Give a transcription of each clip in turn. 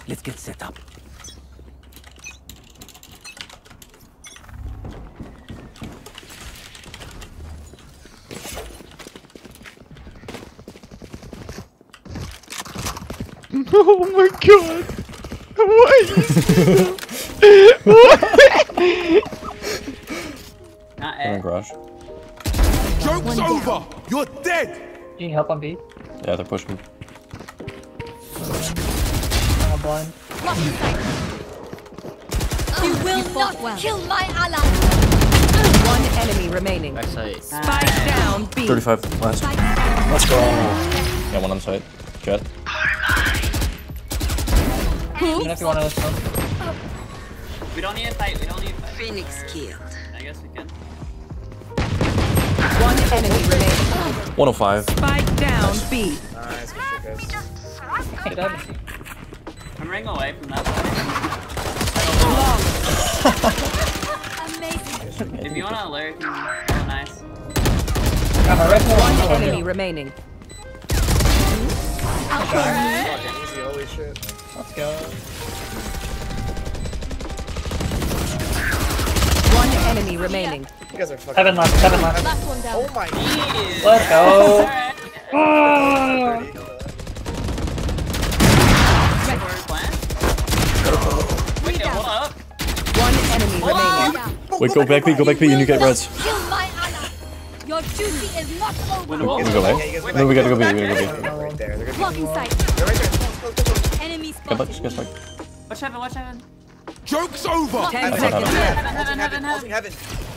Let's get set up. Oh my god! What? Not In A. garage. Joke's over! You're dead! Do you need help on B? Yeah, they're pushing. I'm blind. You will not kill my ally. One enemy remaining. Backside. Spike down B. 35 last. Let's go. Yeah, one on site. Jet. Even if you want to smoke. We don't need a fight. We don't need a fight. Phoenix killed. I guess we can. One enemy remaining. 105. Spike down B. Nice, good shit, guys. Hey, dive. I'm running away from that. Amazing. If you wanna lurk, oh nice. Got my rifle. One enemy remaining. Fucking easy, holy shit. Let's go. One enemy remaining. You guys are fucking. 7 left, 7 left. Last one down. Oh my god. Let's go. Oh. Wait, hold up. One enemy remaining. Wait, go back B, go back B, and you get reds. Kill my ally. Your duty is not over. We go back. No, we gotta go B, we gotta go B. Right there. They're gonna Blocking sight. They're right there. Go, go, go. Enemy Get spotted. back, get back. Watch heaven, watch heaven. Joke's over! 10 I seconds. Heaven. Heaven.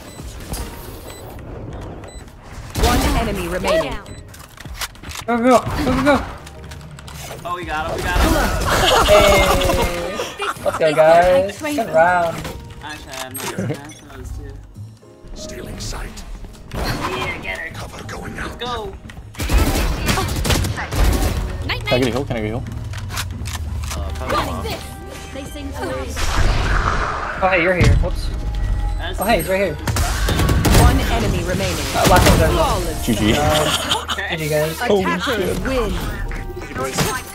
One enemy remaining. Down. Go, go, go, go, go. Oh, we got him, we got him. Hey. Let's go, guys. Good round. Actually, I'm not gonna smash those two. Stealing sight. Yeah, get her. Cover going out. Let's go. Night, Can I get a night. heal? Can I get a heal? What is this? They sing to me. Oh, hey, you're here. Whoops. That's Oh, hey, he's right here. One enemy remaining. Last one's there. Flawless. GG. GG, guys. Attackers win. Boys.